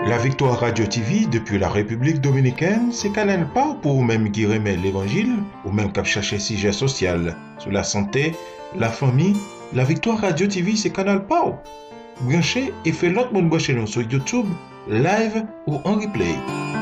La Victoire Radio TV depuis la République Dominicaine, c'est Canal pas pour vous-même qui remet l'Évangile, ou même qui chercher sujet social, sur la santé, la famille. La Victoire Radio TV, c'est Canal pas. Branchez et fait l'autre monde brancher nous sur YouTube, live ou en replay.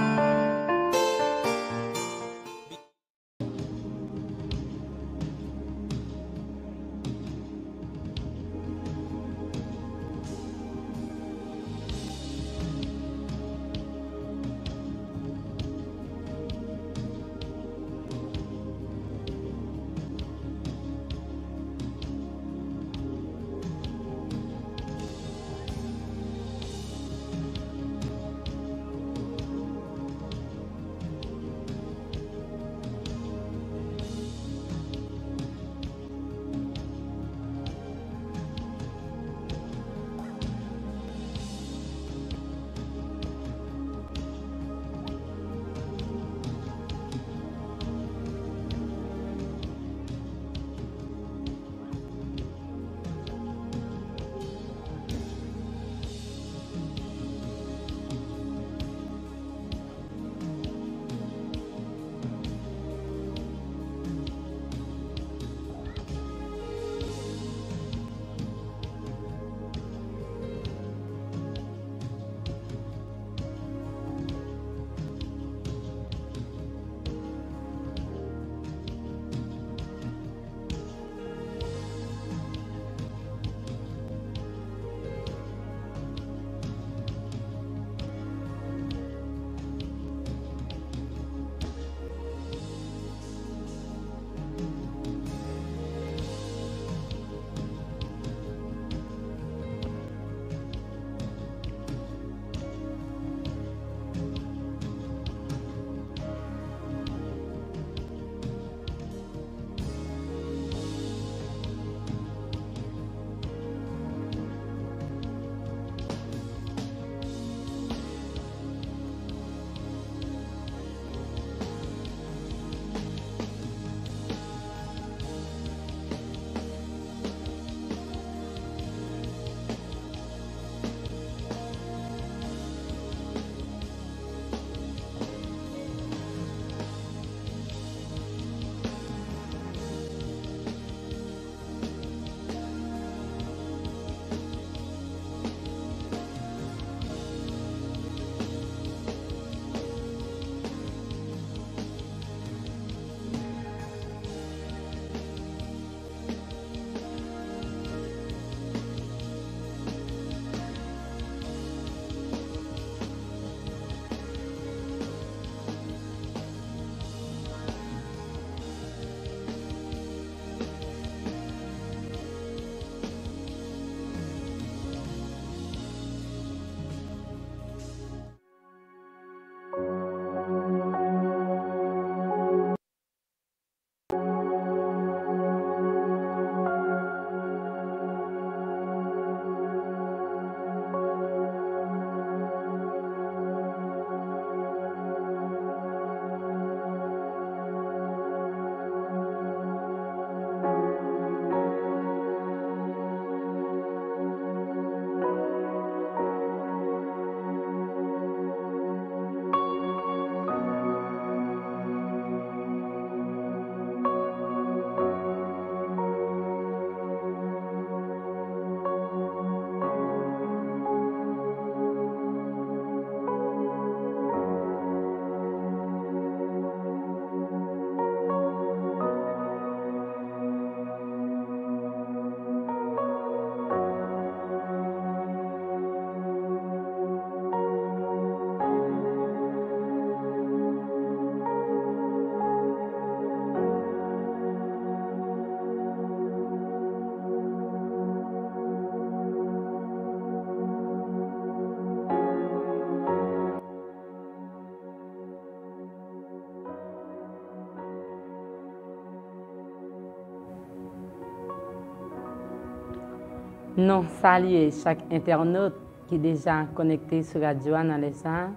Non, saluer chaque internaute qui est déjà connecté sur Radio Analysa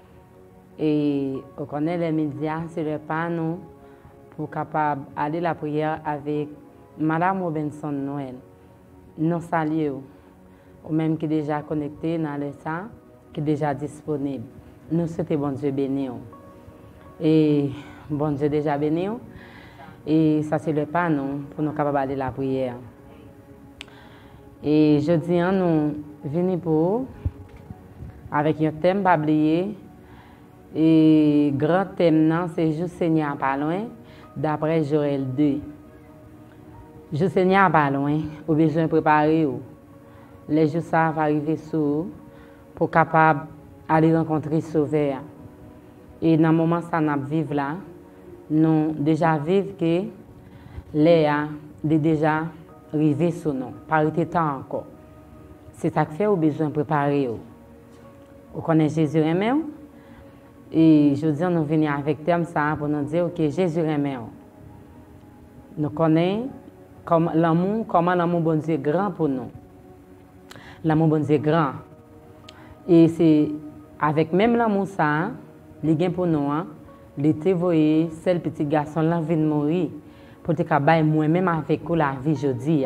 et on connaît les médias, c'est le panneau pour capable aller la prière avec Madame Robinson Noël. Non, saluer ou même qui est déjà connecté dans Analysa qui est déjà disponible. Nous souhaitons bon Dieu béni. Et bon Dieu déjà béni. Et ça c'est le pas nous pour nous capables d'aller la prière. Et je dis nous venons pour avec un thème pas oublier. Et grand thème c'est juste Seigneur pas loin d'après Joël 2. Juste Seigneur pas loin, au besoin préparer. Les jours ça va arriver sur pour capable aller rencontrer Sauveur. Et dans le moment ça n'a vivre là, nous déjà vivre que Léa est déjà arrivé sur nous, pas été temps encore. C'est ça que fait au besoin préparer. On connaît Jésus aimé et je dis nous venir avec thème ça pour nous dire que Jésus aimé. Nous connaissons comment l'amour bon Dieu est grand pour nous. L'amour bon Dieu est grand. Et c'est avec même l'amour ça, les gains pour nous, les tévoyer, celle petit garçon là vient de mourir pour te cabaye moi-même avec la vie jeudi.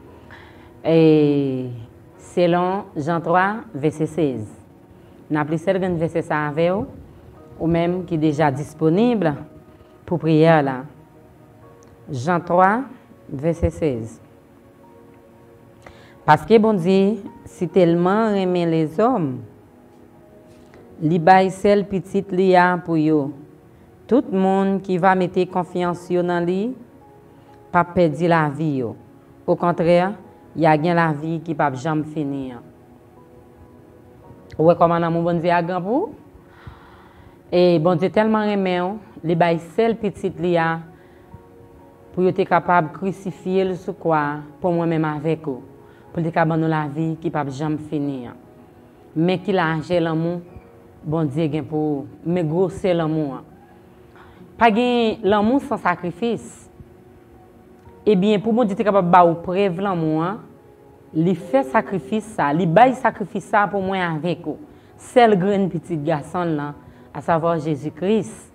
Et selon Jean 3 verset 16. N'a plus celle verset ça avec vous ou même qui est déjà disponible pour prière là. Jean 3 verset 16. Parce que bon Dieu, si tellement aimé les hommes, li bay celle petite lia pour yo. Tout le monde qui va mettre confiance dans lui, pas perdre la vie yo. Au contraire, il y a bien la vie qui pas jamais finir. Ouais comment l'amour bon Dieu a grand pour? Et bon Dieu tellement aimé, li bay celle petite lia pour être capable de crucifier le sous quoi pour moi-même avec vous. Pour te capable de la vie qui ne peut jamais finir. Mais qui l'a l'amour, bon Dieu gain pour mais gros c'est l'amour. Pas gain l'amour sans sacrifice. Eh bien pour bon Dieu capable ba ou preuve l'amour, il fait sacrifice ça, il bail sacrifice ça pour moi avec vous. C'est le grand petit garçon là, à savoir Jésus-Christ.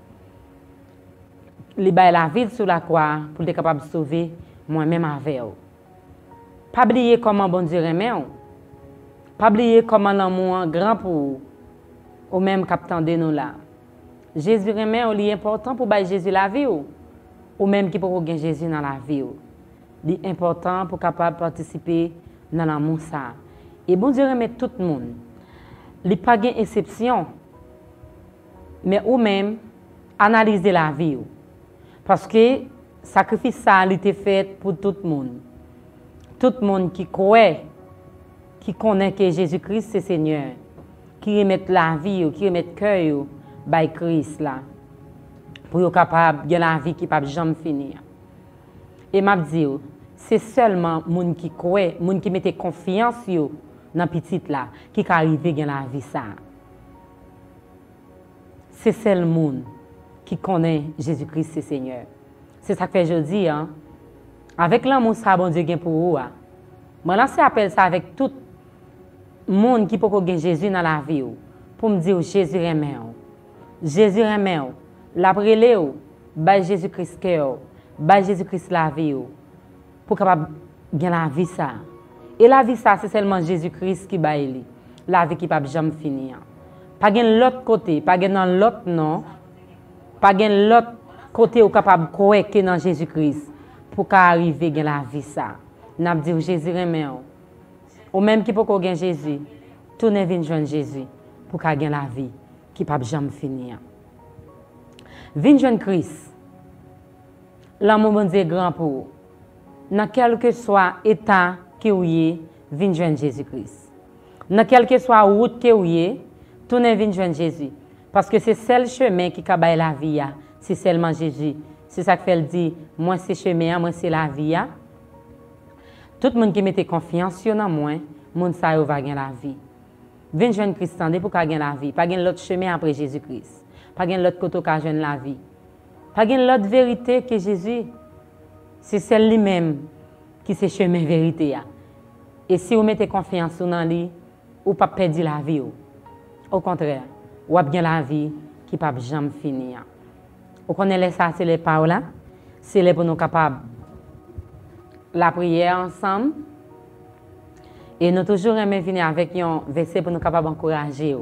Il bail la vie sur la croix pour être capable de sauver moi-même avec vous. Pas oublier comment bon Dieu aime. Pas oublier comment l'amour grand pour ou même captant de nous là. Jésus aime, il est important pour bailler Jésus la vie ou même qui pour gagner Jésus dans la vie. Il est important pour capable participer dans l'amour ça. Et bon Dieu aime tout le monde. Il pas gain exception. Mais ou même analyser la vie. Parce que sacrifice ça a été fait pour tout le monde. Tout le monde qui croit, qui connaît que Jésus-Christ c'est Seigneur, qui remet la vie, qui remet le cœur by Christ là, pour être capable de la vie qui ne peut jamais finir. Et m'a dit, c'est seulement les gens qui croient, les gens qui mettent confiance dans petit là, qui arrivent à la vie ça. C'est seul le monde qui connaît Jésus-Christ c'est Seigneur. C'est ça que je dis, hein. Avec l'amour ça bon Dieu gain pour vous. Moi lance appel ça avec tout monde qui peut gagner Jésus dans la vie pour me dire Jésus aime. Jésus aime. La brûler ba Jésus-Christ cœur, ba Jésus-Christ la vie pour capable gagner la vie ça. Et la vie ça c'est seulement Jésus-Christ qui ba lui. La vie qui pas jamais finir. Pas gain l'autre côté, pas gain dans l'autre non. Pas gain l'autre côté ou capable croire que dans Jésus-Christ. Pour qu'arriver à la vie ça. N'a dit Jésus aime ou même qui peut gagner Jésus, tourner venir joindre Jésus pour gagner la vie qui pas jamais finir. Venir joindre Christ. L'amour bon Dieu grand pour vous. Dans quel que soit état que vous êtes, venir joindre Jésus-Christ. Dans quel que soit route que vous êtes, tourner venir joindre Jésus parce que c'est seul chemin qui cabaye la vie, c'est seulement Jésus. C'est ça que fait dit, moi c'est chemin, moi c'est la vie. Tout le monde qui mette confiance dans moi, monde ça va gagner la vie. Venez joindre Christ pour gagner la vie, pas gagner l'autre chemin après Jésus-Christ. Pas gagner l'autre côté pour gagner la vie. Pas gagner l'autre vérité que Jésus. C'est celle lui-même qui c'est chemin vérité. Et si vous mettez confiance dans lui, vous ne pas perdre la vie. Au contraire, vous avez bien la vie qui ne peut jamais finir. Vous connaissez ça, c'est les paroles. C'est les pour nous capables la prière ensemble. Et nous toujours aimons venir avec un verset pour nous capables d'encourager.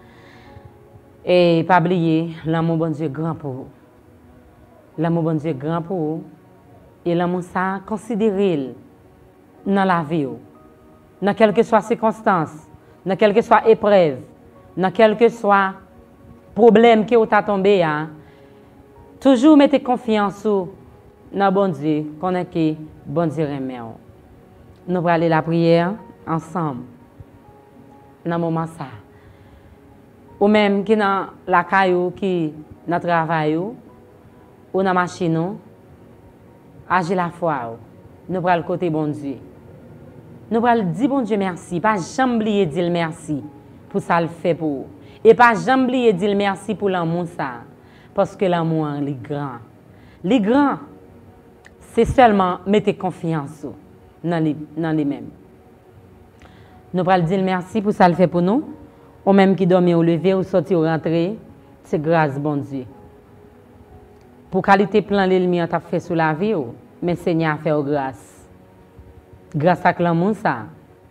Et pas oublier, l'amour bon Dieu grand pour vous. L'amour bon Dieu grand pour vous. Et l'amour ça, considérez dans la vie. Dans quelle que soit circonstance, dans quelle que soit épreuve, dans quel que soit problème qui vous a tombé, toujours mettez confiance dans bon Dieu, qu'on est que bon Dieu remet. Nous allons aller la prière ensemble. Dans ce moment ça. Ou même qui dans la caillou, qui dans le travail, ou dans la machine, agir la foi. Nous allons le côté bon Dieu. Nous allons dire bon Dieu merci. Pas jamais oublier dire merci pour ça le fait pour vous. Et pas jamais oublier dire merci pour l'amour ça. Parce que l'amour est grand. Les grands, c'est seulement mettre confiance dans les mêmes. Nous allons dire merci pour ça le fait pour nous. Ou même qui dormit au lever ou sorti ou rentrer, c'est grâce bon Dieu. Pour qualité plan l'ennemi a fait sur la vie, mais Seigneur a fait grâce. Grâce à l'amour ça,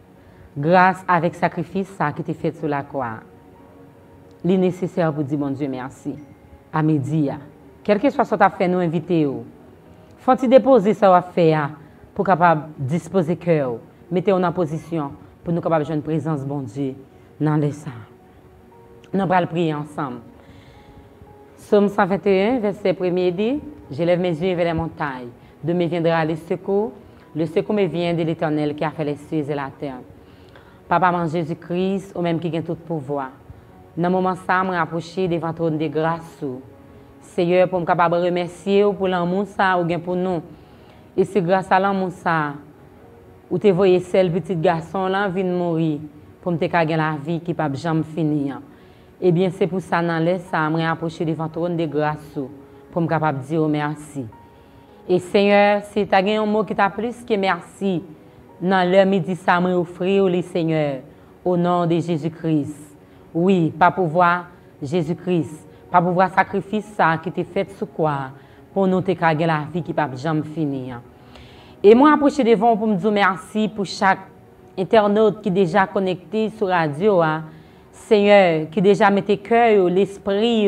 grâce avec sacrifice ça qui était fait sur la croix. Il est nécessaire pour dire bon Dieu merci. À midi, quel que soit ce que tu as fait, nous inviter. Faut-il déposer ça à faire pour capable disposer cœur, mettez-vous en position pour nous capable de une présence bon Dieu dans les sangs. Nous allons prier ensemble. Psaume 121, verset 1er dit, je lève mes yeux vers les montagnes, de me viendra le secours me vient de l'Éternel qui a fait les cieux et la terre. Papa, mon Jésus-Christ, ou même qui a tout pouvoir. Dans ce moment ça, je me rapprocher devant ton trône de grâce. Seigneur, pour me capable de remercier pour l'amour ça ou pour nous. Et c'est grâce à l'amour ça, où tu voyais celle petit garçon là vient mourir pour me gagner la vie qui ne peut jamais finir. Eh bien, c'est pour ça dans l'air ça, je me rapprocher devant ton trône de grâce pour me capable de dire merci. Et Seigneur, si tu as un mot qui t'a plus que merci, dans l'heure midi, ça m'a offert, les Seigneur, au nom de Jésus-Christ. Oui, pas pour voir Jésus-Christ, pas pour voir sacrifice ça qui t'est fait sur quoi, pour nous te gagner la vie qui ne peut jamais finir. Et moi, approcher devant pour me dire merci pour chaque internaute qui est déjà connecté sur la radio, Seigneur, qui déjà met tes cœurs, l'esprit,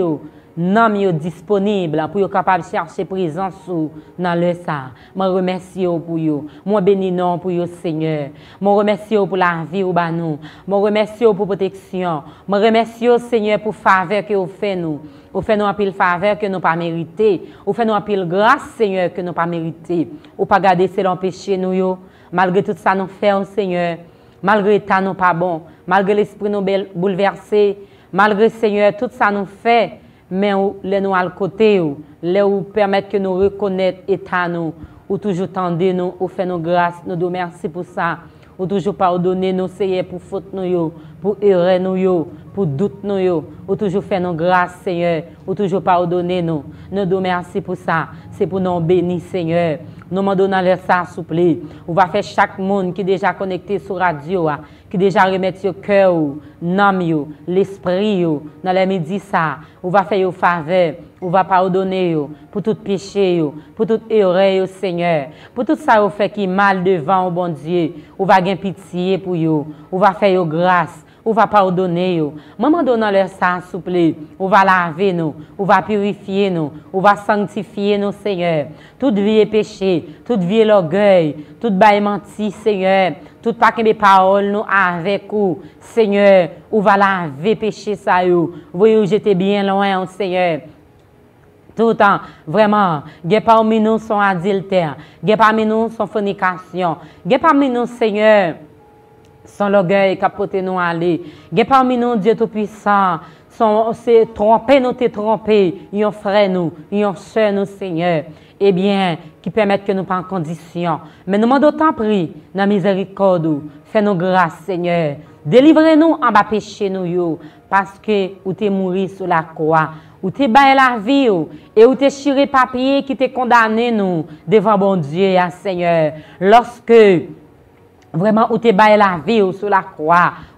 nom disponible pour être capable de chercher présence dans le ça. Je remercie pour vous. Je bénis non pour vous, Seigneur. Je remercie pour la vie au banou. Je remercie pour protection. Je remercie Seigneur pour faveur que vous faites nous. Vous faites nous un pile faveur que nous pas mérité. Vous faites nous un pile grâce, Seigneur, que nous pas mérité. Ou pas garder selon péché nous malgré tout ça nous fait, Seigneur. Malgré l'état nous pas bon, malgré l'esprit nous bouleversé, malgré Seigneur tout ça nous fait. Mais les nous à le côté, les où permettre que nous reconnaître l'état nous, ou toujours tendre nous, ou faire nos grâces, nous disons merci pour ça, ou toujours pardonner nous, Seigneur, pour faute nous, pour erreur nous, pour doute nous, ou toujours faire nos grâces, Seigneur, ou toujours pardonner nous. Nous disons merci pour ça, c'est pour nous bénir, Seigneur. Nous demandons leur ça, s'il vous plaît. On va faire chaque monde qui est déjà connecté sur la radio, qui déjà remettre au cœur, l'âme, l'esprit, dans les midi ça. On va faire faveur, on va pardonner pour tout péché, pour toute erreur, Seigneur. Pour tout ça, on fait qui mal devant, bon Dieu. On va gagner pitié pour vous. On va faire grâce. On va pardonner. Maman donne leur ça, s'il vous plaît. On va laver nous. On va purifier nous. On va sanctifier nous, Seigneur. Toute vie est péché. Toute vie est l'orgueil. Toute baille menti, Seigneur. Toute pas que mes paroles nous avec vous, Seigneur. On va laver péché ça. Voyez, j'étais bien loin, Seigneur. Tout le temps, vraiment, il parmi nous sont adultères. Il parmi nous sont fornication. Il parmi nous, Seigneur, sans l'orgueil qu'a porté nous aller. Il y a parmi nous Dieu Tout-Puissant, c'est trompé, nous t'es trompé, yon frère nous, yon soeur nous, Seigneur. Eh bien, qui permettent que nous pas en condition. Mais nous demandons tant pris, dans miséricorde, fais-nous grâce, Seigneur. Délivrez-nous en bas péché nous, parce que vous t'es mouru sur la croix. Ou t'es baillé la vie, et ou t'es chiré papier qui t'est condamné nous, devant bon Dieu, Seigneur. Lorsque vraiment, où tu baillé la vie sur la croix, où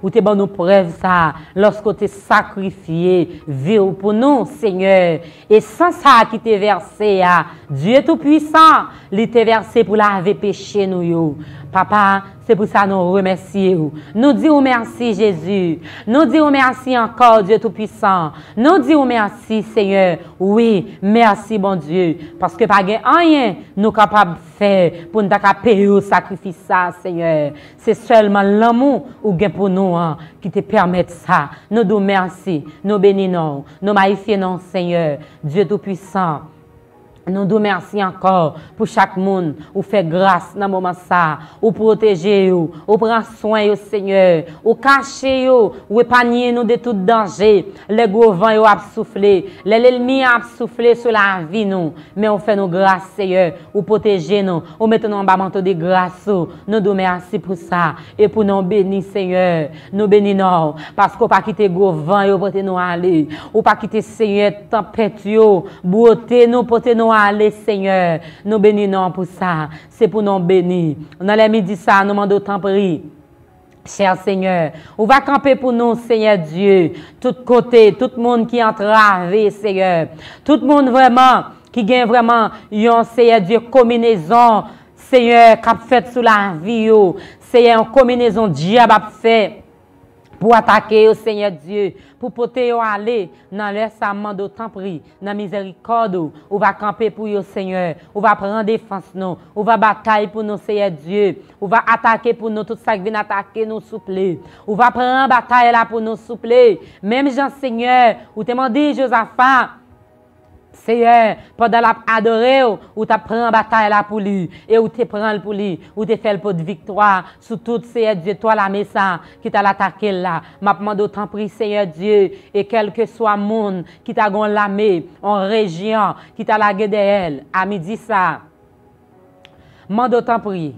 ou t'es bon nous preuve ça, lorsque t'es sacrifié, vie pour nous, Seigneur. Et sans ça qui t'est versé, Dieu Tout-Puissant, il t'est versé pour laver péché nous, yo. Papa, c'est pour ça que nous remercions. Nous disons merci, Jésus. Nous disons merci encore, Dieu Tout-Puissant. Nous disons merci, Seigneur. Oui, merci, bon Dieu. Parce que pas rien nous capables de faire pour nous payer au sacrifice, ça, Seigneur. C'est seulement l'amour ou gain pour nous qui te permet ça. Nous disons merci. Nous bénissons. Nous magnifions, Seigneur. Dieu Tout-Puissant. Nous nous remercions encore pour chaque monde, ou fait grâce dans ce moment ça, ou protéger, ou prendre soin, Seigneur, ou cacher, ou épargner nous de tout danger. Les gros vents ont soufflé, l'ennemi a soufflé sur la vie, nous. Mais on fait nos grâces, Seigneur, ou protéger nous, ou mettre nous en bas manteau de grâce. Nous nous remercions pour ça, et pour nous bénir, Seigneur. Nous bénissons, parce qu'on pas quitter gros vents, ou porter nous aller, ou pas quitter, Seigneur, tempête, beauté, nous porter nous aller, Seigneur. Nous bénissons pour ça. C'est pour nous bénir. Dans les midi, ça, nous demandons tant prix. Cher Seigneur, on va camper pour nous, Seigneur Dieu. Tout côté, tout le monde qui est entravé, Seigneur. Tout le monde vraiment, qui gagne vraiment, yon, Seigneur Dieu, combinaison, Seigneur, qu'a fait sous la vie, Seigneur, une combinaison diable a fait. Pour attaquer au Seigneur Dieu, pour porter aller dans l'essament d'autant prix, dans la miséricorde, on va camper pour vous, Seigneur, on va prendre défense, nous, on va batailler pour nous, Seigneur Dieu, on va attaquer pour nous, tout ça qui vient attaquer nous, souple, on va prendre bataille là pour nous, souple, même Jean Seigneur, ou te demandé Josaphat, Seigneur, pendant la adorer, ou tu prends bataille là pour lui, et ou tu prends pour lui, ou tu fais le pot de victoire, sous tout, Seigneur Dieu, toi la messa, qui t'a l'attaqué là. M'a demandé autant prix, Seigneur Dieu, et quel que soit le monde qui t'a lamé en région, qui t'a lagué de elle, à midi ça. M'a d'autant prix.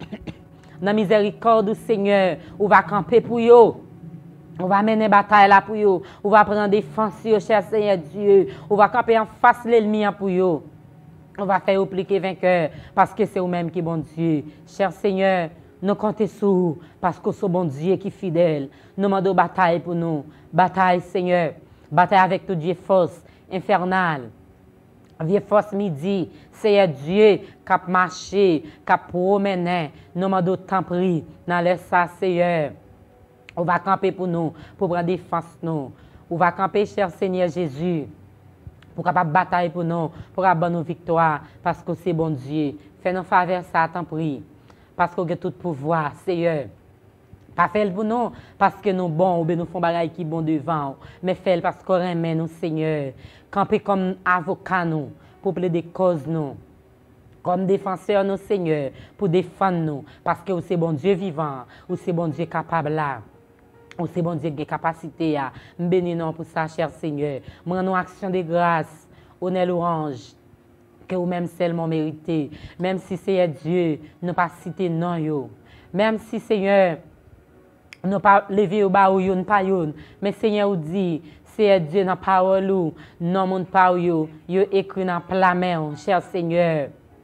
Dans la miséricorde du Seigneur, on va camper pour yo. On va mener bataille là pour vous. On va prendre défense, cher Seigneur Dieu. On va camper en face de l'ennemi pour vous. On va faire appliquer vainqueur parce que c'est vous-même qui est bon Dieu. Cher Seigneur, nous comptons sur vous parce que c'est bon Dieu qui est fidèle. Nous demandons bataille pour nous. Bataille, Seigneur. Bataille avec tout Dieu force infernale. Vieux force midi, Seigneur Dieu, qui a marché, qui a promené. Nous demandons tant prix dans le Seigneur. On va camper pour nous, pour prendre défense nous. On va camper, cher Seigneur Jésus, pour capable bataille pour nous, pour avoir nos victoires, parce que c'est bon Dieu. Fais-nous faveur ça, t'en prie. Parce qu'on a tout pouvoir, Seigneur. Pas fait pour nous, parce que nous bons, ou bien nous font bagaille qui bon devant, mais fait parce qu'on remet nous, Seigneur. Camper comme avocat nous, pour plaider cause nous. Comme défenseur, nous, Seigneur, pour défendre nous, parce que c'est bon Dieu vivant, ou c'est bon Dieu capable là. Ou c'est bon Dieu qui a capacité à bénir pour ça, cher Seigneur. Moi, nous action de grâce, honneur louange, que vous-même seulement mérité. Même si c'est Dieu, nous pas cité non yo. Même si Seigneur, nous pas lever au bas ou yon pas yon. Mais Seigneur vous dit, c'est Dieu dans parole ou non mon pas yo écrit dans la main, cher Seigneur.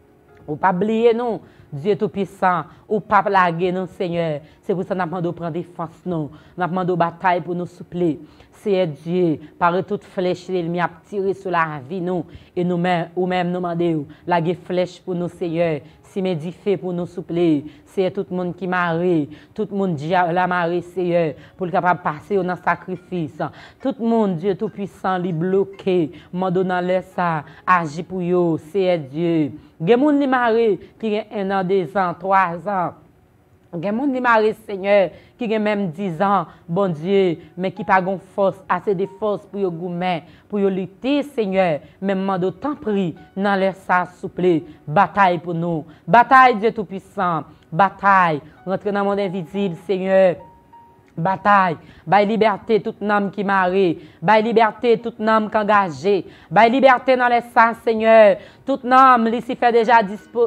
Ou pas oublier non. Dieu Tout-Puissant, ou pas laguer non, Seigneur. C'est pour ça que nous demandons de prendre défense, nous. Nous demandons de bataille pour nous soupler. C'est Dieu, par toute flèche, l'ennemi a tiré sur la vie, nous. Et nous-mêmes, ou même nous demandons, laguer flèche pour nous, Seigneur. Si médifé pour nous soupler. C'est tout le monde qui marie, tout le monde la marie, Seigneur, pour le capable de passer dans le sacrifice. Tout le monde, Dieu Tout-Puissant, lui bloqué, m'en donnant le ça, agit pour eux, c'est Dieu. Il y a des gens qui marient, qui ont 1 an, 2 ans, 3 ans. Il y a des gens qui marient, Seigneur, qui ont même 10 ans, bon Dieu, mais qui n'ont pas force, assez de force pour goumer, pour lutter, Seigneur. Même m'en d'autant pris, dans leur ça, souple, bataille pour nous. Bataille, Dieu Tout-Puissant. Bataille, rentre dans le monde invisible, Seigneur. Bataille, baille liberté toute âme qui marie, baille liberté toute âme qui engagée, baille liberté dans les sens, Seigneur. Toute âme ici fait déjà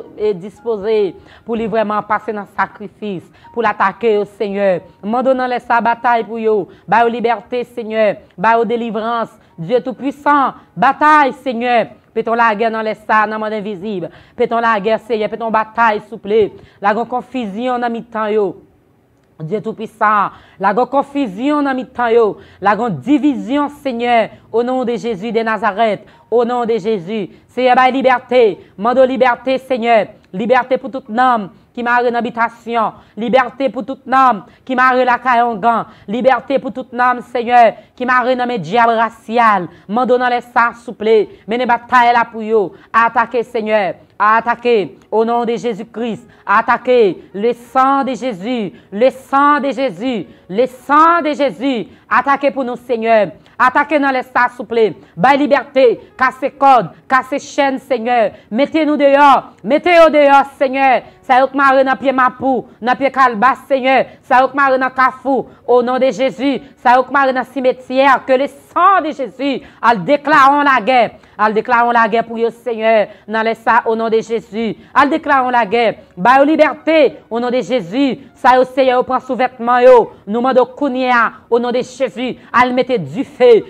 disposé pour lui vraiment passer dans le sacrifice, pour l'attaquer au Seigneur. Mando dans les sa bataille pour yo, baille liberté, Seigneur, baille délivrance, Dieu Tout-Puissant. Bataille, Seigneur. Pétons la guerre dans les salles, dans le monde invisible. Pétons la guerre, Seigneur. Pétons bataille, souple. La grande confusion dans mi-temps, yo. Dieu Tout-Puissant, la grande confusion dans mi-temps, la grande division, Seigneur, au nom de Jésus de Nazareth, au nom de Jésus. Seigneur, la liberté, mande liberté, Seigneur, liberté pour toute âme qui m'a en habitation, liberté pour toute âme qui m'a la caillongan, liberté pour toute âme, Seigneur, qui m'a dans mes diables raciales, mande dans les sangs souple, menez bataille là pour yo, attaquer, Seigneur, à attaquer au nom de Jésus-Christ, à attaquer le sang de Jésus, le sang de Jésus, le sang de Jésus, attaquer pour nous, Seigneur, attaquer dans les stars, s'il vous plaît, baille liberté, cassez code, cassez chaîne, Seigneur, mettez-nous dehors, mettez-nous dehors, Seigneur, ça y est, marre dans pied mapou, dans pied calbas, Seigneur, ça y est, marre dans cafou, au nom de Jésus, ça y est, marre dans cimetière, que le sang de Jésus, al déclarons la guerre, al déclarons la guerre pour vous, Seigneur, dans les stars, au nom de Jésus, al déclarons la guerre, baille liberté, au nom de Jésus, ça y est, Seigneur, prend sous-vêtements, nous demandons Kounia, au nom de Jésus, al mettez du feu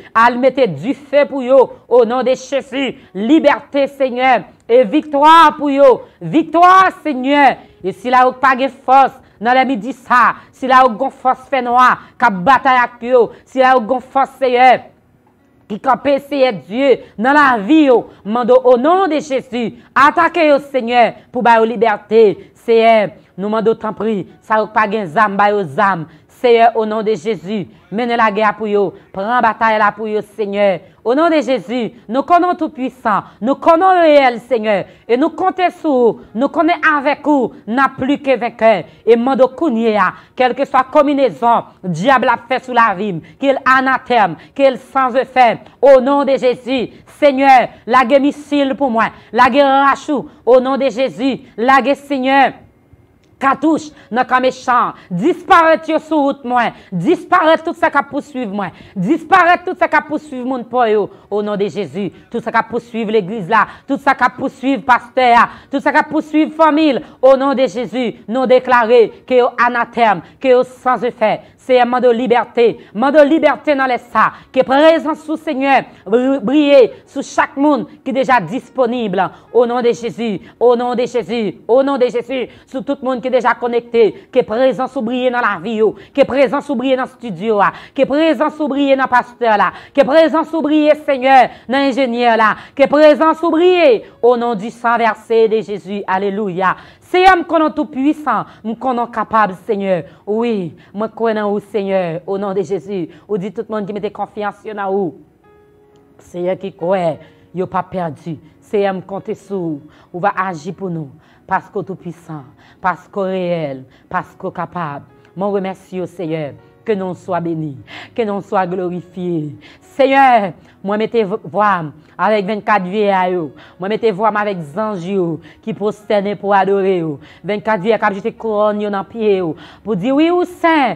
pour vous, au nom de Jésus, liberté, Seigneur, et victoire pour vous, victoire, Seigneur, et si là, vous n'avez pas de force, dans la midi, ça, si là, vous avez force fait noir, qui bataille avec vous, si là, vous avez force, Seigneur, qui campait, Seigneur Dieu, dans la vie, mando au nom de Jésus, attaquez au Seigneur pour la liberté, Seigneur, nous demandons tant pris, ça n'a pas de zam, aux âmes, Seigneur, au nom de Jésus, menez la guerre pour vous, prends bataille là pour vous, Seigneur. Au nom de Jésus, nous connaissons tout puissant, nous connaissons le réel, Seigneur, et nous comptons sur vous, nous connaissons avec vous, n'a plus que vainqueur. Et mando kounia, quelle que soit combinaison, diable a fait sous la vie, qu'il anathème, qu'il sans effet. Au nom de Jésus, Seigneur, la guerre missile pour moi, la guerre rachou, au nom de Jésus, la guerre, Seigneur. Cartouche, dans le méchant, disparaître sur route, moi, disparaître tout ça qui poursuivre, moi, disparaître tout ça qui poursuivre mon poyo, au nom de Jésus, tout ça qui poursuivre l'église là, tout ça qui poursuivre pasteur, tout ça qui poursuivre famille, au nom de Jésus, nous déclarer que anathème, que sans effet, c'est un mot de liberté dans les ça, que présence sous Seigneur, briller sur chaque monde qui est déjà disponible, au nom de Jésus, au nom de Jésus, au nom de Jésus, sur tout le monde qui est déjà connecté, qui est présent sous briller dans la vie, qui est présent sous briller dans le studio, qui est présent sous briller dans le pasteur, qui est présent sous briller, Seigneur, dans l'ingénieur, qui est présent sous briller, au nom du sang versé de Jésus, alléluia. Seigneur, je connais tout puissant, je connais capable, Seigneur. Oui, je connais où, Seigneur, au nom de Jésus. Ou dit tout le monde qui mette confiance en vous. Seigneur qui croit, il n'a pas perdu. Seigneur, je compte sur vous. Vous va agir pour nous. Parce que tout puissant, parce que réel, parce que capable. Je remercie, Seigneur. Que nous soyons bénis, que nous soyons glorifiés. Seigneur, moi mettez voix avec 24 vieillards, moi mettez voix avec anges qui prosternent pour adorer. 24 vieillards qui jeté couronne dans pied pour dire oui ou saint,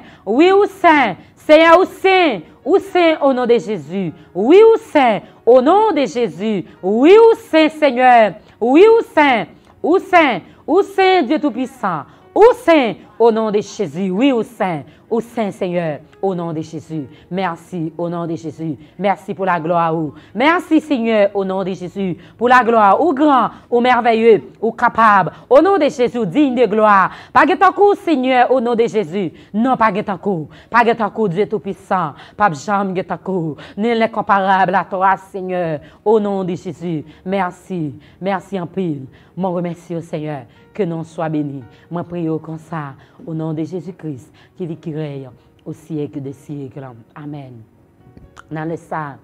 Seigneur ou saint au nom de Jésus. Oui ou saint au nom de Jésus. Oui ou saint Seigneur. Oui ou saint Dieu Tout-Puissant. Ou saint au nom de Jésus. Oui ou saint Seigneur, au nom de Jésus. Merci au nom de Jésus. Merci pour la gloire. Merci Seigneur, au nom de Jésus, pour la gloire. Ou grand, ou merveilleux, ou capable. Au nom de Jésus, digne de gloire. Pas de coup, Seigneur, au nom de Jésus. Non, pas de coup. Pas de coup, Dieu Tout-Puissant. Pas de jambe de coup. Nul n'est comparable à toi, Seigneur, au nom de Jésus. Merci. Merci en pile. Mon remercie au Seigneur. Que nous soyons bénis. Moi, prie comme ça, au nom de Jésus-Christ, qui vit qui règne au siècle des siècles. Amen. Dans le ça,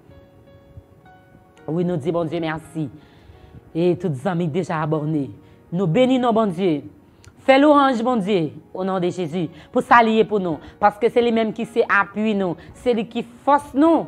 oui, nous disons, bon Dieu, merci. Et tous les amis déjà abonnés. Nous bénissons, bon Dieu. Fais louange, bon Dieu, au nom de Jésus, pour s'allier pour nous. Parce que c'est lui-même qui s'appuie nous. C'est lui qui force nous.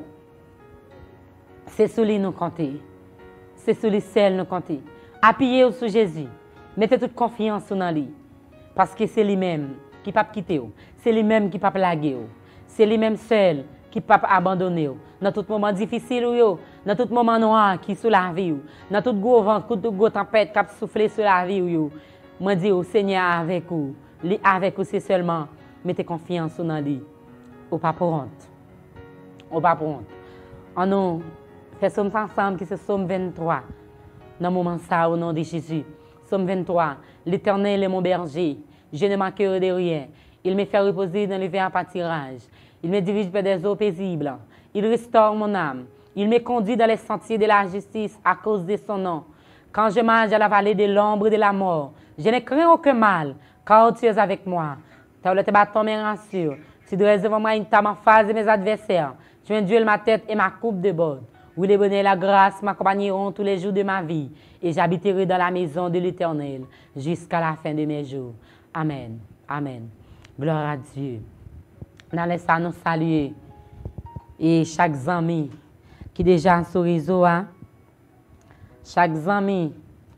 C'est sur lui nous compter. C'est sur lui seul nous compter. Appuyez sur Jésus. Mettez toute confiance dans lui. Parce que c'est lui-même qui ne peut pas quitter. C'est lui-même qui ne peut pas laguer. C'est lui-même seul qui ne peut pas abandonner. Dans tout moment difficile, dans tout moment noir qui est sous la vie, dans tout gros vent, toute grosse tempête qui a soufflé sur la vie, moi dis au Seigneur avec vous. Avec vous, c'est seulement mettez confiance dans lui. Ou pas pour honte. Ou pas pour honte. En nous, faisons ensemble qui c'est Somme 23. Dans le moment ça, au nom de Jésus. Somme 23. L'Éternel est mon berger. Je ne manquerai de rien. Il me fait reposer dans les verts pâtirages. Il me dirige vers des eaux paisibles. Il restaure mon âme. Il me conduit dans les sentiers de la justice à cause de son nom. Quand je marche à la vallée de l'ombre de la mort, je ne crains aucun mal, car tu es avec moi. Tes bâtons me rassurent. Tu dresses devant moi une table en face de mes adversaires. Tu induis ma tête et ma coupe de bord. Oui, le bonheur et la grâce m'accompagneront tous les jours de ma vie, et j'habiterai dans la maison de l'Éternel jusqu'à la fin de mes jours. Amen. Amen. Gloire à Dieu. Nous laissons nous saluer. Et chaque ami qui est déjà sur le réseau, chaque ami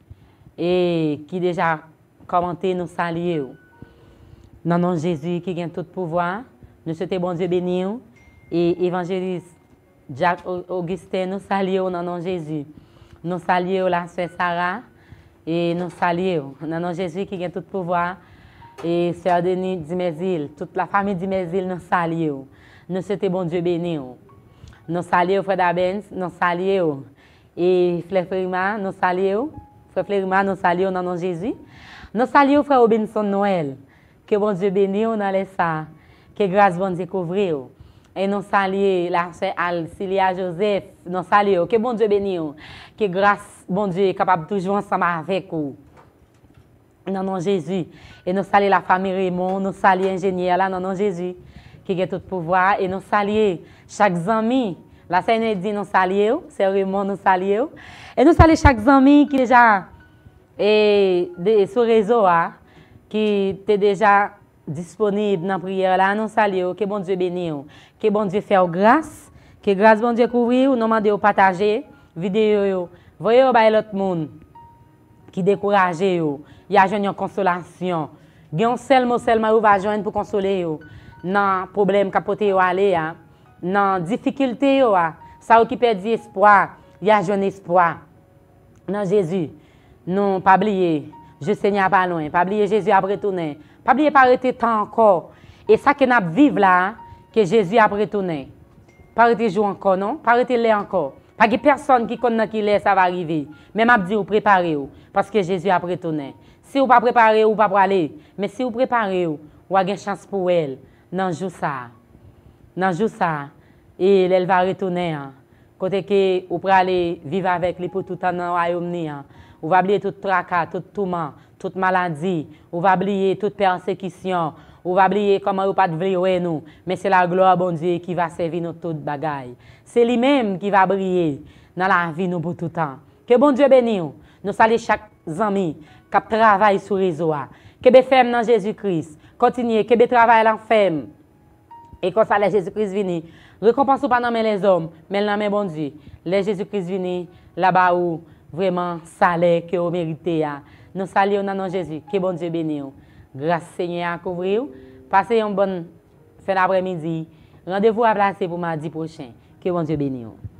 et qui déjà commenté nous saluer. Dans le nom de Jésus qui a tout pouvoir, nous souhaitons bon Dieu béni. Et évangéliste Jacques Augustin, nous saluons dans le nom de Jésus. Nous saluons la sœur Sarah et nous saluons dans le nom de Jésus qui a tout pouvoir. Et sœur Denis Dimézil, toute la famille Dimézil, nous saluons. Nous souhaitons bon Dieu béni. Nous saluons frère Dabens, nous saluons. Et frère Frérima, nous saluons. Frère Frérima, nous saluons dans le nom de Jésus. Nous saluons frère Robinson Noël. Que bon Dieu bénisse dans les ça. Que grâce bon Dieu couvre. Et nous saluons la sœur Alcilia Joseph. Nous saluons. Que bon Dieu bénisse. Que grâce bon Dieu est capable de toujours ensemble avec vous. Dans le nom de Jésus. Et nous saluons la famille Raymond. Nous saluons l'ingénieur là dans le nom de Jésus. Qui a tout pouvoir. Et nous saluons chaque ami. La sœur Nedine nous saluons. Sœur Raymond nous saluons. Et nous saluons chaque ami qui est déjà sur le réseau. Qui est déjà disponible dans la prière là, nous saluons, que bon Dieu bénisse, que bon Dieu fasse grâce, que grâce bon Dieu couvrir, nous demandons de partager vidéo, voyez l'autre monde qui décourage, il y a une consolation, il y a un seul mot seulement va joindre pour consoler dans problème capoté aller, dans difficulté ça qui perd espoir, il y a un espoir. Dans Jésus, non pas oublier. Je Seigneur pas loin. Pas oublier Jésus a retourné. Pas oublier pas arrêter tant encore. Et ça que nous vivons là, que Jésus a retourné. Pas arrêter jouer encore, non? Pas arrêter l'air encore. Pas que personne qui connaît qui l'est, ça va arriver. Mais m'a dit, vous préparez-vous. Parce que Jésus a retourné. Si vous pas préparé, vous pas pour aller. Mais si vous préparez, vous avez une chance pour elle. Dans jour ça. Dans jour ça. Et elle va retourner. Côté que vous pouvez aller vivre avec lui pour tout le temps dans le royaume. Vous va oublier tout tracas, tout tourment, toute maladie. Vous va oublier toute persécution. Vous va oublier comment vous pas de nous. Mais c'est la gloire bon Dieu qui va servir nous toute bagaille. C'est lui-même qui va briller dans la vie nous pour tout le temps. Que bon Dieu bénisse. Nous saluons chaque ami qui travaille sur le réseau. Que be femme dans Jésus-Christ. Continuez, que be travaille en femme. Et quand ça, Jésus-Christ vient, récompense pas dans les hommes, mais dans les bon Dieu. Les Jésus-Christ vient là-bas où vraiment salaire que vous méritez. Nous saluons dans Jésus. Que bon Dieu bénisse. Grâce Seigneur à couvrir. Passez une bonne fin d'après-midi. Rendez-vous à placer pour mardi prochain. Que bon Dieu bénisse.